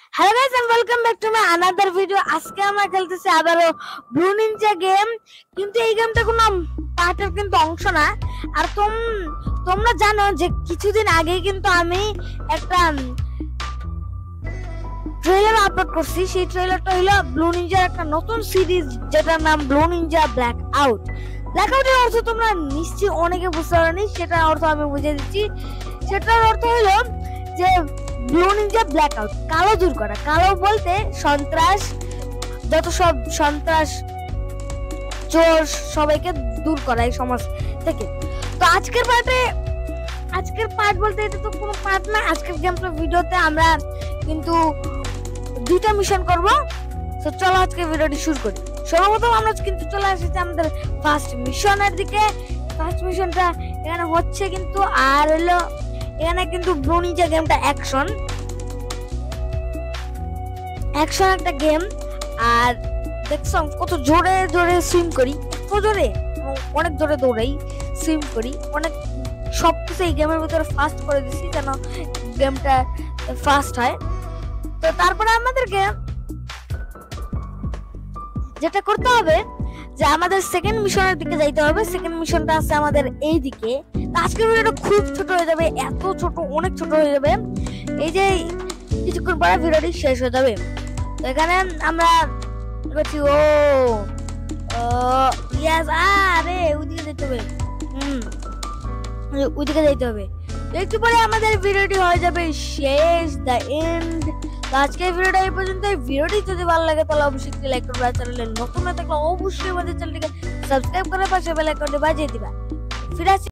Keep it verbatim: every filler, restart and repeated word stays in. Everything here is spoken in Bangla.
Hello guys and welcome back to my another video. আজকে আমরা খেলতেছি আবারও ব্লু নিনজা গেম, কিন্তু এই গেমটা কোনো পার্টের কিন্তু অংশ না। আর তোম তোমরা জানো যে কিছুদিন আগে কিন্তু আমি একটা ট্রেলার আপলোড করছি। সেই ট্রেলারটা হলো ব্লু নিনজার একটা নতুন সিরিজ, যেটার নাম ব্লু নিনজা ব্ল্যাক আউট। ব্ল্যাক আউটের অর্থ তোমরা নিশ্চয়ই অনেকে বুঝতে পারোনি, সেটার অর্থ আমি বুঝিয়ে দিচ্ছি। সেটার অর্থ হলো যে ব্লু নিনজা ব্ল্যাক আউট, কালো দূর করা। কালো বলতে সন্ত্রাস, যত সব সন্ত্রাস, চোর, সবাইকে দূর করা এই সমাজ থেকে। তো আজকের পার্টে আজকের পার্ট বলতে এটা তো কোনো পার্ট না, আজকের গেমটা ভিডিওতে আমরা কিন্তু দুইটা মিশন করব। তো চলো আজকে ভিডিওটি শুরু করি। সর্বপ্রথম আমরা কিন্তু চলে এসেছি আমাদের ফার্স্ট মিশনের দিকে। ফার্স্ট মিশনটা এখানে হচ্ছে কিন্তু, আর হলো এখানে কিন্তু ব্লু নিনজা গেমটা অ্যাকশন অ্যাকশন একটা গেম। আর দেখছো কত জোরে জোরে সুইম করি, এত জোরে, অনেক জোরে দৌড়াই, সুইম করি, অনেক সবকিছু এই গেমের ভিতরে ফাস্ট করে দিছি যেন গেমটা ফাস্ট হয়। তো তারপরে আমাদেরকে যেটা করতে হবে যে আমাদের সেকেন্ড মিশনের দিকে যাইতে হবে। সেকেন্ড মিশনটা আছে আমাদের এই দিকে। আজকের ভিডিওটা খুব ছোট হয়ে যাবে, এত ছোট, অনেক ছোট হয়ে যাবে। এই যে কিছুক্ষণ পরে ভিডিওটি শেষ হয়ে যাবে। তো এখানে আমরা করছি ও ইয়াস, আরে ওইদিকে যেতে হবে, হুম ওইদিকে যাইতে হবে। একটু পরে আমাদের ভিডিওটি হয়ে যাবে শেষ, দ্য এন্ড। তো আজকের ভিডিওটা এই পর্যন্ত। ভিডিওটি যদি ভালো লাগে তাহলে অবশ্যই একটি লাইক করবে, চ্যানেলে নতুন হয়ে থাকলে অবশ্যই আমাদের চ্যানেলটিকে সাবস্ক্রাইব করে পাশে বেল আইকনটি বাজিয়ে দিবা। ফিরে আসছি।